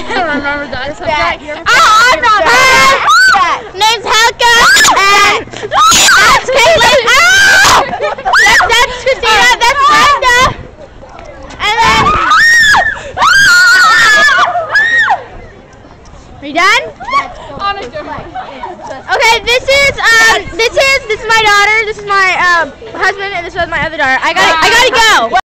don't remember that. I'm not bad. Name's Helga. And that's Caitlin. That's Christina. That's Brenda. And then. Are you done? Okay, this is my daughter. This is my husband, and this is my other daughter. I gotta go.